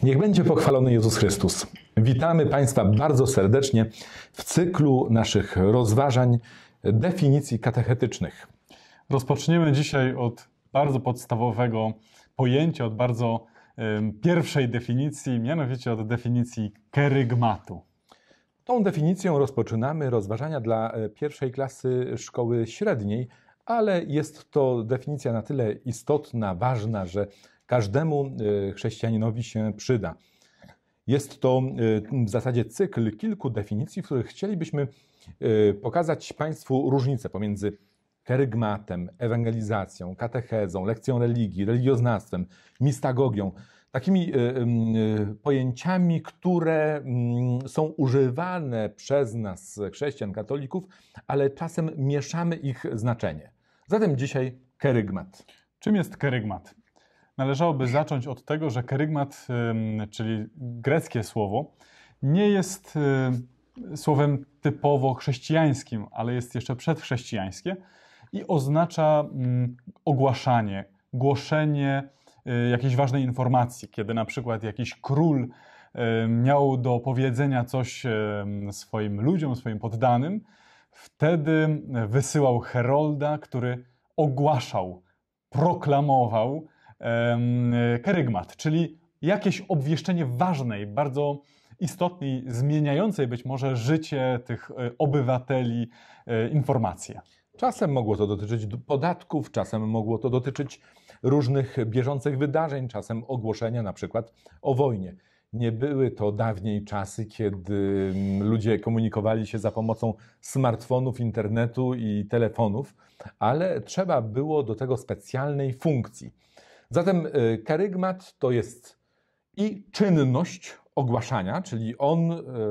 Niech będzie pochwalony Jezus Chrystus. Witamy Państwa bardzo serdecznie w cyklu naszych rozważań definicji katechetycznych. Rozpoczniemy dzisiaj od bardzo podstawowego pojęcia, od bardzo pierwszej definicji, mianowicie od definicji kerygmatu. Tą definicją rozpoczynamy rozważania dla pierwszej klasy szkoły średniej, ale jest to definicja na tyle istotna, ważna, że każdemu chrześcijaninowi się przyda. Jest to w zasadzie cykl kilku definicji, w których chcielibyśmy pokazać Państwu różnicę pomiędzy kerygmatem, ewangelizacją, katechezą, lekcją religii, religioznawstwem, mistagogią. Takimi pojęciami, które są używane przez nas, chrześcijan, katolików, ale czasem mieszamy ich znaczenie. Zatem dzisiaj kerygmat. Czym jest kerygmat? Należałoby zacząć od tego, że kerygmat, czyli greckie słowo, nie jest słowem typowo chrześcijańskim, ale jest jeszcze przedchrześcijańskie i oznacza ogłaszanie, głoszenie jakiejś ważnej informacji. Kiedy na przykład jakiś król miał do powiedzenia coś swoim ludziom, swoim poddanym, wtedy wysyłał herolda, który ogłaszał, proklamował kerygmat, czyli jakieś obwieszczenie ważnej, bardzo istotnej, zmieniającej być może życie tych obywateli informacje. Czasem mogło to dotyczyć podatków, czasem mogło to dotyczyć różnych bieżących wydarzeń, czasem ogłoszenia na przykład o wojnie. Nie były to dawniej czasy, kiedy ludzie komunikowali się za pomocą smartfonów, internetu i telefonów, ale trzeba było do tego specjalnej funkcji. Zatem kerygmat to jest i czynność ogłaszania, czyli on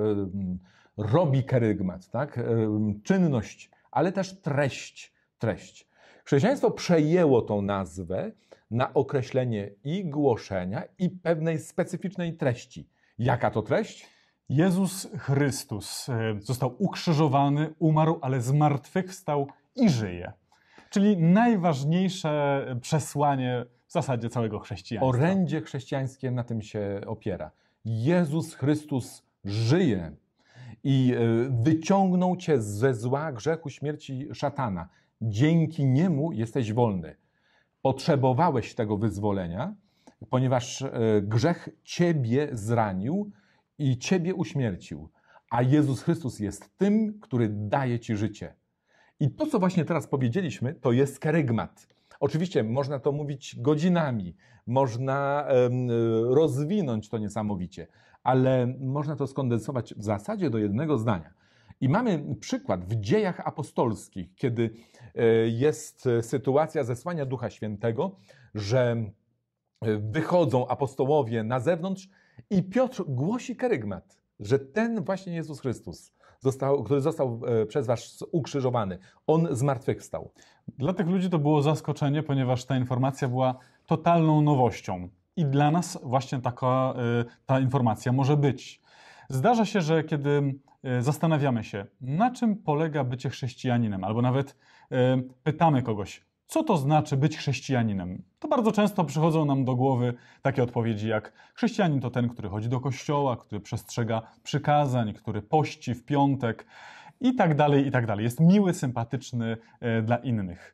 robi kerygmat, tak? Czynność, ale też treść. Chrześcijaństwo przejęło tą nazwę na określenie i głoszenia, i pewnej specyficznej treści. Jaka to treść? Jezus Chrystus został ukrzyżowany, umarł, ale zmartwychwstał i żyje. Czyli najważniejsze przesłanie w zasadzie całego chrześcijaństwa. Orędzie chrześcijańskie na tym się opiera. Jezus Chrystus żyje i wyciągnął cię ze zła, grzechu, śmierci szatana. Dzięki niemu jesteś wolny. Potrzebowałeś tego wyzwolenia, ponieważ grzech ciebie zranił i ciebie uśmiercił. A Jezus Chrystus jest tym, który daje ci życie. I to, co właśnie teraz powiedzieliśmy, to jest kerygmat. Oczywiście można to mówić godzinami, można rozwinąć to niesamowicie, ale można to skondensować w zasadzie do jednego zdania. I mamy przykład w Dziejach Apostolskich, kiedy jest sytuacja zesłania Ducha Świętego, że wychodzą apostołowie na zewnątrz i Piotr głosi kerygmat, że ten właśnie Jezus Chrystus, który został przez was ukrzyżowany, on zmartwychwstał. Dla tych ludzi to było zaskoczenie, ponieważ ta informacja była totalną nowością. I dla nas właśnie ta informacja może być. Zdarza się, że kiedy zastanawiamy się, na czym polega bycie chrześcijaninem, albo nawet pytamy kogoś, co to znaczy być chrześcijaninem, to bardzo często przychodzą nam do głowy takie odpowiedzi jak chrześcijanin to ten, który chodzi do kościoła, który przestrzega przykazań, który pości w piątek i tak dalej, i tak dalej. Jest miły, sympatyczny dla innych.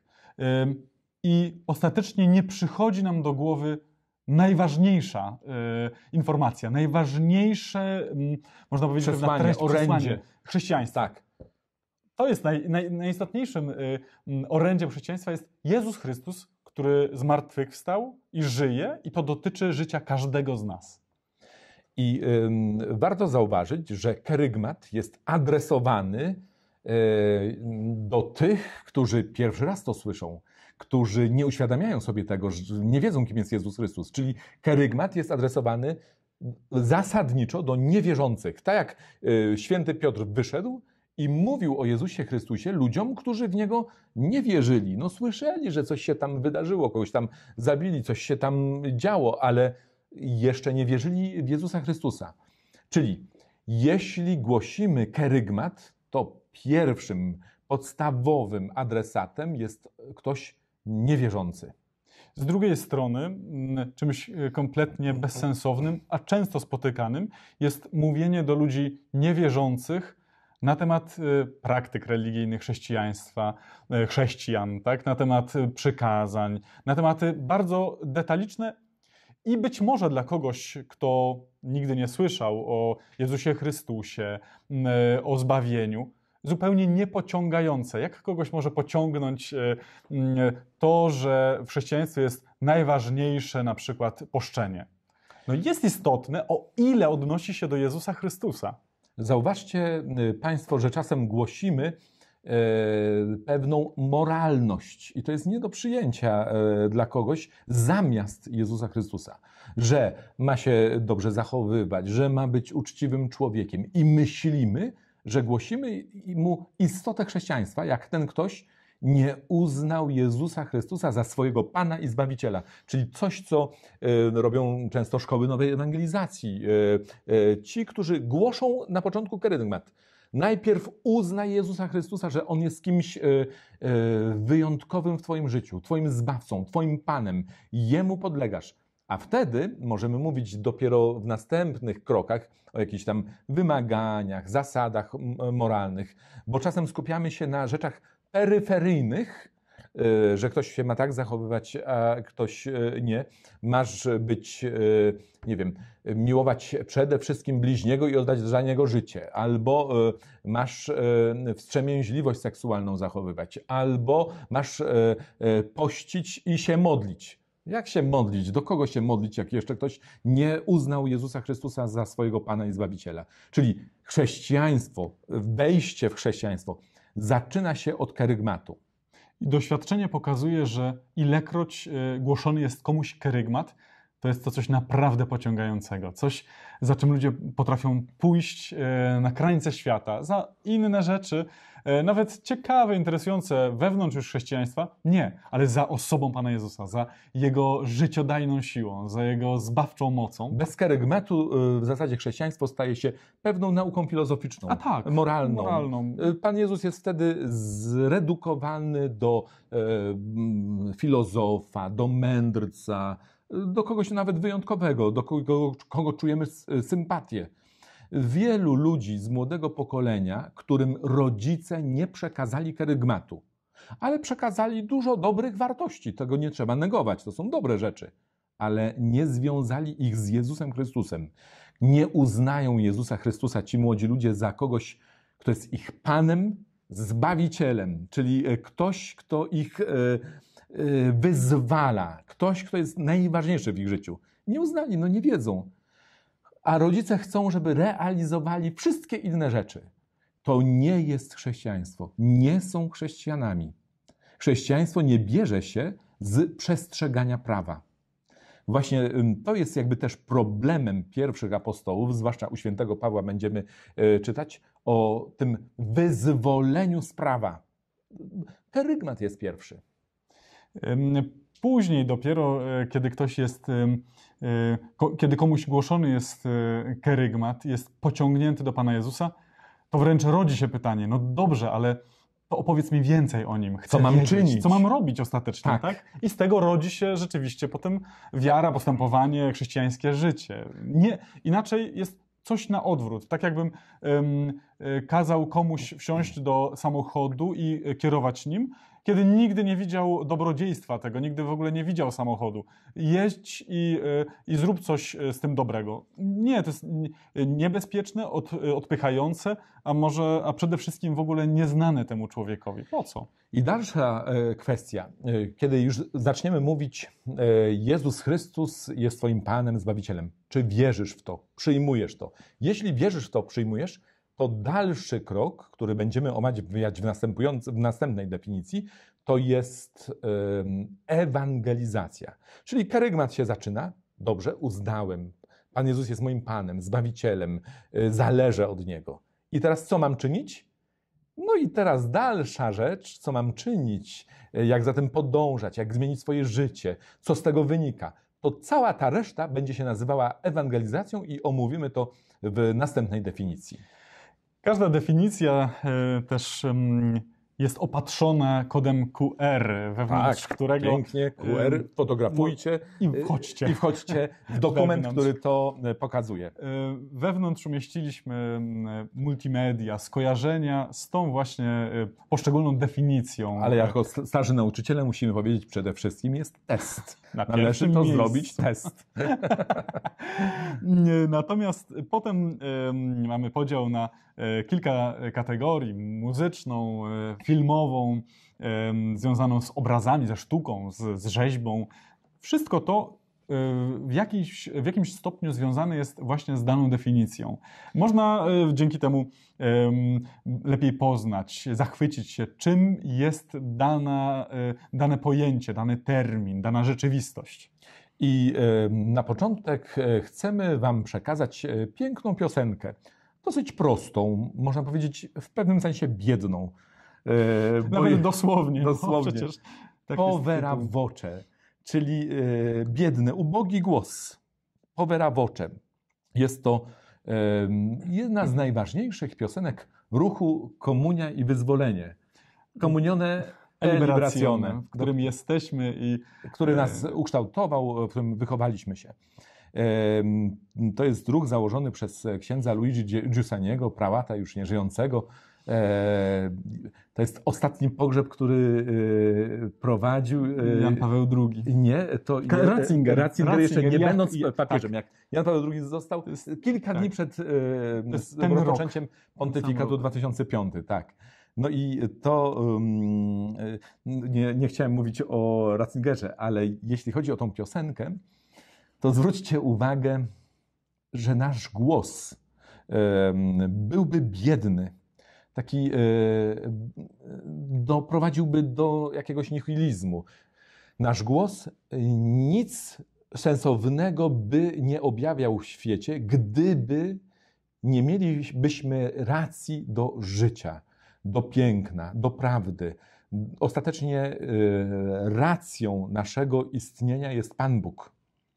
I ostatecznie nie przychodzi nam do głowy najważniejsza informacja, najważniejsze, można powiedzieć, orędzie chrześcijaństwa. Tak. To jest najistotniejszym orędziem chrześcijaństwa jest Jezus Chrystus, który zmartwychwstał i żyje, i to dotyczy życia każdego z nas. I warto zauważyć, że kerygmat jest adresowany do tych, którzy pierwszy raz to słyszą, którzy nie uświadamiają sobie tego, że nie wiedzą, kim jest Jezus Chrystus. Czyli kerygmat jest adresowany zasadniczo do niewierzących. Tak jak święty Piotr wyszedł i mówił o Jezusie Chrystusie ludziom, którzy w Niego nie wierzyli. No słyszeli, że coś się tam wydarzyło, kogoś tam zabili, coś się tam działo, ale jeszcze nie wierzyli w Jezusa Chrystusa. Czyli jeśli głosimy kerygmat, to pierwszym, podstawowym adresatem jest ktoś niewierzący. Z drugiej strony, czymś kompletnie bezsensownym, a często spotykanym jest mówienie do ludzi niewierzących na temat praktyk religijnych chrześcijaństwa, chrześcijan, tak? Na temat przykazań, na tematy bardzo detaliczne i być może dla kogoś, kto nigdy nie słyszał o Jezusie Chrystusie, o zbawieniu, zupełnie niepociągające. Jak kogoś może pociągnąć to, że w chrześcijaństwie jest najważniejsze na przykład poszczenie? No jest istotne, o ile odnosi się do Jezusa Chrystusa. Zauważcie Państwo, że czasem głosimy pewną moralność i to jest nie do przyjęcia dla kogoś zamiast Jezusa Chrystusa, że ma się dobrze zachowywać, że ma być uczciwym człowiekiem i myślimy, że głosimy mu istotę chrześcijaństwa, jak ten ktoś nie uznał Jezusa Chrystusa za swojego Pana i Zbawiciela. Czyli coś, co robią często szkoły nowej ewangelizacji. Ci, którzy głoszą na początku kerygmat. Najpierw uznaj Jezusa Chrystusa, że On jest kimś wyjątkowym w Twoim życiu, Twoim Zbawcą, Twoim Panem. Jemu podlegasz. A wtedy możemy mówić dopiero w następnych krokach o jakichś tam wymaganiach, zasadach moralnych, bo czasem skupiamy się na rzeczach peryferyjnych, że ktoś się ma tak zachowywać, a ktoś nie. Masz być, nie wiem, miłować przede wszystkim bliźniego i oddać za niego życie. Albo masz wstrzemięźliwość seksualną zachowywać. Albo masz pościć i się modlić. Jak się modlić? Do kogo się modlić, jak jeszcze ktoś nie uznał Jezusa Chrystusa za swojego Pana i Zbawiciela? Czyli chrześcijaństwo, wejście w chrześcijaństwo zaczyna się od kerygmatu. I doświadczenie pokazuje, że ilekroć głoszony jest komuś kerygmat, to jest to coś naprawdę pociągającego. Coś, za czym ludzie potrafią pójść na krańce świata. Za inne rzeczy, nawet ciekawe, interesujące wewnątrz już chrześcijaństwa, nie, ale za osobą Pana Jezusa, za Jego życiodajną siłą, za Jego zbawczą mocą. Bez kerygmatu w zasadzie chrześcijaństwo staje się pewną nauką filozoficzną, moralną. Pan Jezus jest wtedy zredukowany do filozofa, do mędrca, do kogoś nawet wyjątkowego, do kogo czujemy sympatię. Wielu ludzi z młodego pokolenia, którym rodzice nie przekazali kerygmatu, ale przekazali dużo dobrych wartości, tego nie trzeba negować, to są dobre rzeczy, ale nie związali ich z Jezusem Chrystusem. Nie uznają Jezusa Chrystusa ci młodzi ludzie za kogoś, kto jest ich Panem, Zbawicielem, czyli ktoś, kto ich wyzwala, ktoś, kto jest najważniejszy w ich życiu. Nie uznali, no nie wiedzą. A rodzice chcą, żeby realizowali wszystkie inne rzeczy. To nie jest chrześcijaństwo. Nie są chrześcijanami. Chrześcijaństwo nie bierze się z przestrzegania prawa. Właśnie to jest jakby też problemem pierwszych apostołów, zwłaszcza u świętego Pawła będziemy czytać o tym wyzwoleniu z prawa. Kerygmat jest pierwszy. Później dopiero, kiedy komuś głoszony jest kerygmat, jest pociągnięty do Pana Jezusa, to wręcz rodzi się pytanie, no dobrze, ale to opowiedz mi więcej o nim. Chcę co mam wiedzieć, czynić? Co mam robić ostatecznie, tak? I z tego rodzi się rzeczywiście potem wiara, postępowanie, chrześcijańskie życie. Nie, inaczej jest coś na odwrót. Tak jakbym kazał komuś wsiąść do samochodu i kierować nim, kiedy nigdy nie widział dobrodziejstwa tego, nigdy w ogóle nie widział samochodu. Jedź i zrób coś z tym dobrego. Nie, to jest niebezpieczne, odpychające, a przede wszystkim w ogóle nieznane temu człowiekowi. Po co? I dalsza kwestia. Kiedy już zaczniemy mówić, Jezus Chrystus jest Twoim Panem, Zbawicielem. Czy wierzysz w to? Przyjmujesz to? Jeśli wierzysz w to, przyjmujesz, to dalszy krok, który będziemy omawiać w następnej definicji, to jest ewangelizacja. Czyli kerygmat się zaczyna, dobrze, uznałem, Pan Jezus jest moim Panem, Zbawicielem, zależę od Niego. I teraz co mam czynić? No i teraz dalsza rzecz, co mam czynić, jak za tym podążać, jak zmienić swoje życie, co z tego wynika. To cała ta reszta będzie się nazywała ewangelizacją i omówimy to w następnej definicji. Każda definicja też jest opatrzone kodem QR, wewnątrz którego... pięknie, QR, fotografujcie i wchodźcie w dokument, wewnątrz. który to pokazuje. Wewnątrz umieściliśmy multimedia, skojarzenia z tą właśnie poszczególną definicją. Ale jako starzy nauczyciele musimy powiedzieć, przede wszystkim jest test. Należy pierwszym to miejscu. zrobić, test. Natomiast potem mamy podział na kilka kategorii: muzyczną, filmową, związaną z obrazami, ze sztuką, z rzeźbą. Wszystko to w jakimś stopniu związane jest właśnie z daną definicją. Można dzięki temu lepiej poznać, zachwycić się, czym jest dane pojęcie, dany termin, dana rzeczywistość. I na początek chcemy Wam przekazać piękną piosenkę. Dosyć prostą, można powiedzieć w pewnym sensie biedną. Nawet dosłownie. Dosłownie. Przecież tak Povera jest voce, czyli biedny, ubogi głos. Povera voce. Jest to jedna z najważniejszych piosenek ruchu Komunia i Wyzwolenie. Komunione e liberazione, w którym jesteśmy i który nas ukształtował, w którym wychowaliśmy się. To jest ruch założony przez księdza Luigi Giussaniego, prałata już nieżyjącego. To jest ostatni pogrzeb, który prowadził Jan Paweł II. Nie, to Ratzinger jeszcze nie będąc tak. papieżem. Jak Jan Paweł II został kilka dni przed rozpoczęciem pontyfikatu 2005. Tak. No i to nie chciałem mówić o Ratzingerze, ale jeśli chodzi o tą piosenkę, to zwróćcie uwagę, że nasz głos byłby biedny. Taki doprowadziłby do jakiegoś nihilizmu. Nasz głos nic sensownego by nie objawiał w świecie, gdyby nie mielibyśmy racji do życia, do piękna, do prawdy. Ostatecznie racją naszego istnienia jest Pan Bóg.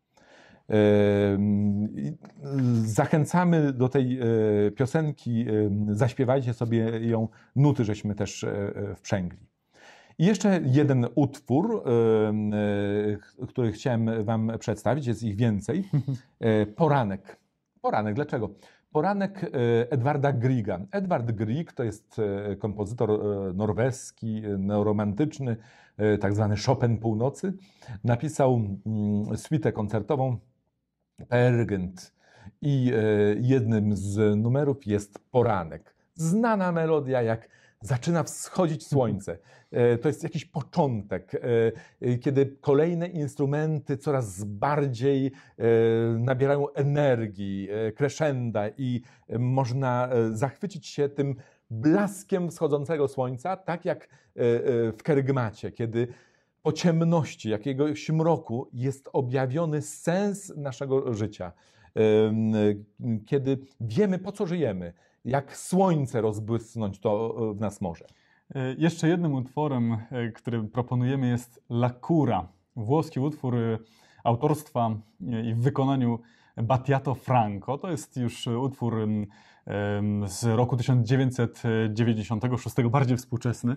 Zachęcamy do tej piosenki, zaśpiewajcie sobie ją, nuty żeśmy też wprzęgli. I jeszcze jeden utwór, który chciałem Wam przedstawić, jest ich więcej. Poranek. Poranek, dlaczego? Poranek Edwarda Grieга. Edward Grieg to jest kompozytor norweski, neoromantyczny, tak zwany Chopin Północy. Napisał suitę koncertową Peer Gynt i jednym z numerów jest Poranek. Znana melodia, jak zaczyna wschodzić słońce. To jest jakiś początek, kiedy kolejne instrumenty coraz bardziej nabierają energii, crescenda i można zachwycić się tym blaskiem wschodzącego słońca, tak jak w kerygmacie, kiedy po ciemności, jakiegoś mroku jest objawiony sens naszego życia. Kiedy wiemy, po co żyjemy, jak słońce rozbłysnąć to w nas może. Jeszcze jednym utworem, który proponujemy, jest La Cura. Włoski utwór autorstwa i w wykonaniu Battiato Franco. To jest już utwór z roku 1996, bardziej współczesny.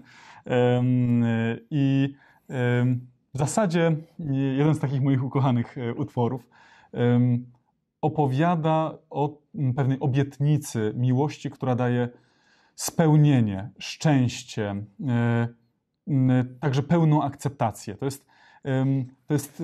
I w zasadzie jeden z takich moich ukochanych utworów opowiada o pewnej obietnicy miłości, która daje spełnienie, szczęście, także pełną akceptację. To jest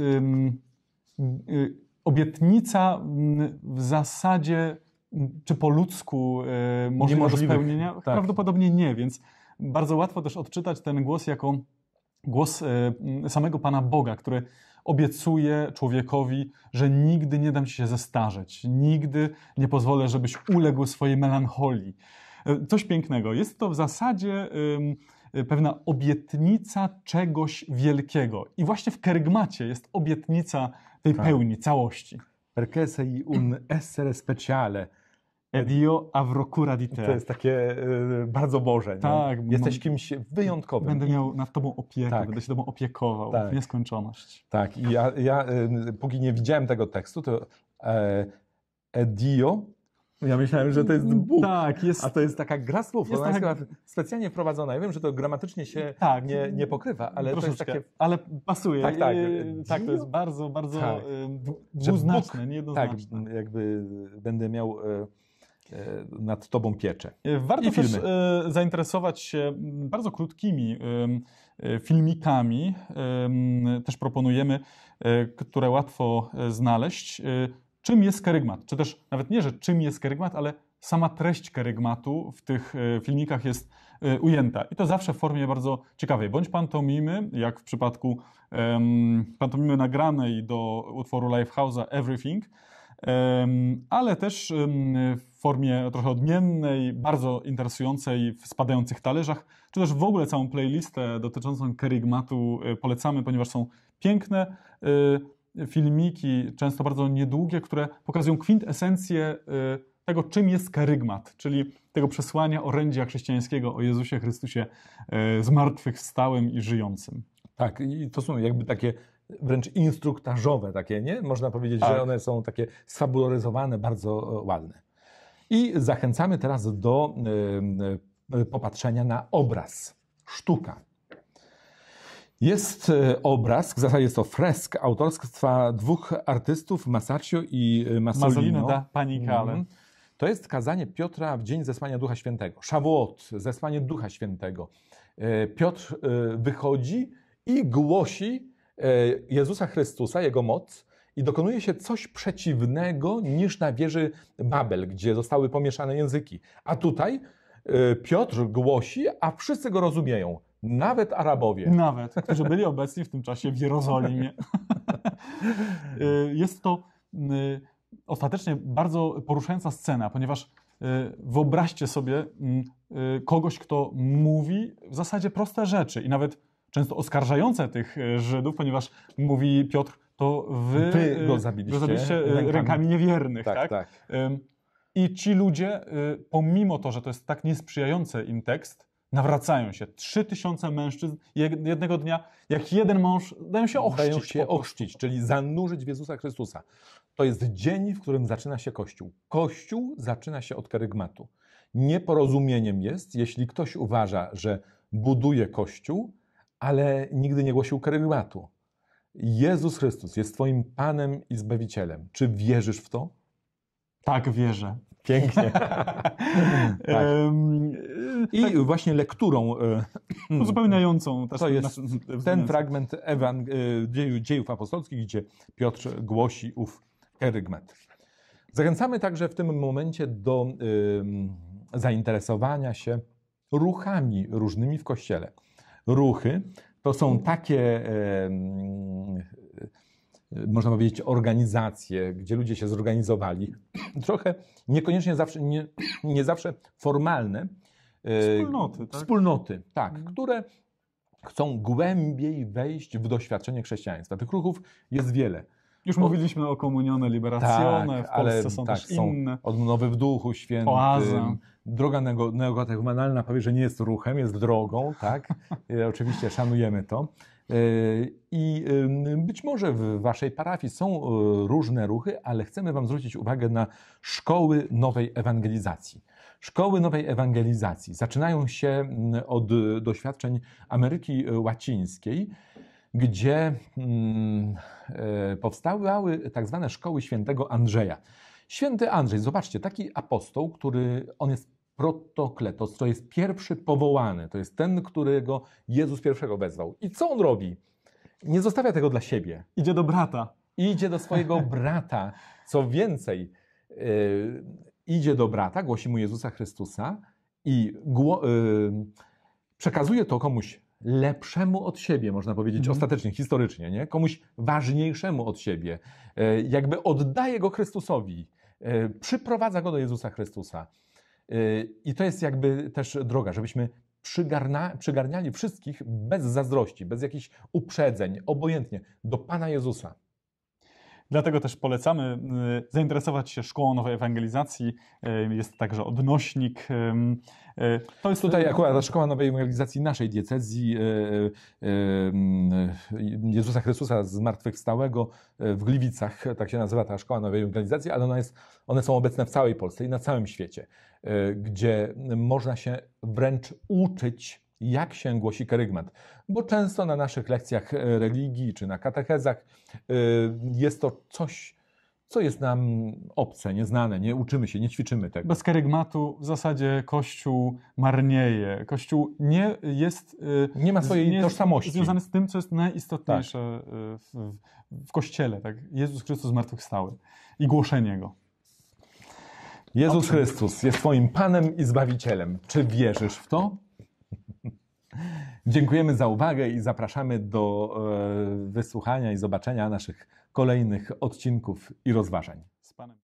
obietnica w zasadzie, czy po ludzku możliwa do spełnienia? Tak. Prawdopodobnie nie, więc bardzo łatwo też odczytać ten głos jako głos samego Pana Boga, który obiecuje człowiekowi, że nigdy nie dam ci się zestarzeć, nigdy nie pozwolę, żebyś uległ swojej melancholii. Coś pięknego. Jest to w zasadzie pewna obietnica czegoś wielkiego. I właśnie w kerygmacie jest obietnica tej pełni, całości. Perché sei un essere speciale. Ed io avrò cura di te. To jest takie bardzo Boże. Tak, jesteś kimś wyjątkowym. Będę miał nad tobą opiekę, tak. będę się tobą opiekował w nieskończoność. Tak, i ja póki nie widziałem tego tekstu, to Ed io Ja myślałem, że to jest Bóg. Tak, jest. A to jest taka gra słów. Ona jest taka- chyba specjalnie wprowadzona. Ja wiem, że to gramatycznie się Tak. nie pokrywa, ale to jest Troszeczkę, takie... ale pasuje. Tak, tak. Tak, to jest bardzo, bardzo Tak. dwuznaczne, Tak, niejednoznaczne. jakby będę miał nad tobą pieczę. Warto I filmy. też zainteresować się bardzo krótkimi filmikami. Też proponujemy, które łatwo znaleźć. Czym jest kerygmat? Czy też nawet nie, że czym jest kerygmat, ale sama treść kerygmatu w tych filmikach jest ujęta. I to zawsze w formie bardzo ciekawej. Bądź pantomimy, jak w przypadku pantomimy nagranej do utworu Lifehouse'a Everything, ale też w formie trochę odmiennej, bardzo interesującej w spadających talerzach, czy też w ogóle całą playlistę dotyczącą kerygmatu polecamy, ponieważ są piękne filmiki, często bardzo niedługie, które pokazują kwintesencję tego, czym jest kerygmat, czyli tego przesłania orędzia chrześcijańskiego o Jezusie Chrystusie zmartwychwstałym i żyjącym. Tak, i to są jakby takie wręcz instruktażowe takie, nie? Można powiedzieć, Tak. że one są takie sfabularyzowane, bardzo ładne. I zachęcamy teraz do popatrzenia na obraz, sztuka. Jest obraz, w zasadzie jest to fresk autorstwa dwóch artystów, Masaccio i Masolino da Panicale. To jest kazanie Piotra w dzień zesłania Ducha Świętego. Shavuot, zesłanie Ducha Świętego. Piotr wychodzi i głosi Jezusa Chrystusa, Jego moc i dokonuje się coś przeciwnego niż na wieży Babel, gdzie zostały pomieszane języki. A tutaj Piotr głosi, a wszyscy go rozumieją. Nawet Arabowie. Nawet, którzy byli obecni w tym czasie w Jerozolimie. Jest to ostatecznie bardzo poruszająca scena, ponieważ wyobraźcie sobie kogoś, kto mówi w zasadzie proste rzeczy i nawet często oskarżające tych Żydów, ponieważ mówi Piotr, to wy go zabiliście rękami niewiernych. Tak, tak? tak. I ci ludzie, pomimo to, że to jest tak niesprzyjający im tekst, nawracają się. 3000 mężczyzn jednego dnia, jak jeden mąż, dają się ochrzcić. Dają się ochrzcić, czyli zanurzyć w Jezusa Chrystusa. To jest dzień, w którym zaczyna się Kościół. Kościół zaczyna się od kerygmatu. Nieporozumieniem jest, jeśli ktoś uważa, że buduje Kościół, ale nigdy nie głosił kerygmatu. Jezus Chrystus jest twoim Panem i Zbawicielem. Czy wierzysz w to? Tak, wierzę. Pięknie. Tak. I właśnie lekturą uzupełniającą też to jest ten fragment dziejów apostolskich, gdzie Piotr głosi ów kerygmat. Zachęcamy także w tym momencie do zainteresowania się ruchami różnymi w Kościele. Ruchy to są takie, można powiedzieć, organizacje, gdzie ludzie się zorganizowali, trochę niekoniecznie zawsze, nie zawsze formalne. Wspólnoty, tak? Wspólnoty, tak, które chcą głębiej wejść w doświadczenie chrześcijaństwa. Tych ruchów jest wiele. Już mówiliśmy o Komunione Liberazione, tak, w Polsce ale są tak, też inne. Odnowy w Duchu Świętym. Oaza. Droga neokatechumenalna powie, że nie jest ruchem, jest drogą, tak? Oczywiście szanujemy to. I być może w waszej parafii są różne ruchy, ale chcemy wam zwrócić uwagę na szkoły nowej ewangelizacji. Szkoły nowej ewangelizacji zaczynają się od doświadczeń Ameryki Łacińskiej, gdzie powstawały tak zwane szkoły świętego Andrzeja. Święty Andrzej, zobaczcie, taki apostoł, który on jest protokletos, to jest pierwszy powołany, to jest ten, którego Jezus pierwszego wezwał. I co on robi? Nie zostawia tego dla siebie. Idzie do brata. Idzie do swojego brata. Co więcej, idzie do brata, głosi mu Jezusa Chrystusa i przekazuje to komuś lepszemu od siebie, można powiedzieć, ostatecznie, historycznie, nie? Komuś ważniejszemu od siebie. Jakby oddaje go Chrystusowi, przyprowadza go do Jezusa Chrystusa. I to jest jakby też droga, żebyśmy przygarniali wszystkich bez zazdrości, bez jakichś uprzedzeń, obojętnie, do Pana Jezusa. Dlatego też polecamy zainteresować się Szkołą Nowej Ewangelizacji. Jest także odnośnik. To jest Tutaj akurat ta Szkoła Nowej Ewangelizacji naszej diecezji Jezusa Chrystusa Zmartwychwstałego w Gliwicach, tak się nazywa ta Szkoła Nowej Ewangelizacji, ale one są obecne w całej Polsce i na całym świecie, gdzie można się wręcz uczyć, jak się głosi kerygmat. Bo często na naszych lekcjach religii czy na katechezach jest to coś, co jest nam obce, nieznane, nie uczymy się, nie ćwiczymy tego. Bez kerygmatu w zasadzie Kościół marnieje. Kościół nie jest... Nie ma swojej tożsamości. Związany z tym, co jest najistotniejsze w Kościele. Tak? Jezus Chrystus zmartwychwstały i głoszenie Go. Jezus Chrystus jest Twoim Panem i Zbawicielem. Czy wierzysz w to? Dziękujemy za uwagę i zapraszamy do wysłuchania i zobaczenia naszych kolejnych odcinków i rozważań. Z Panem.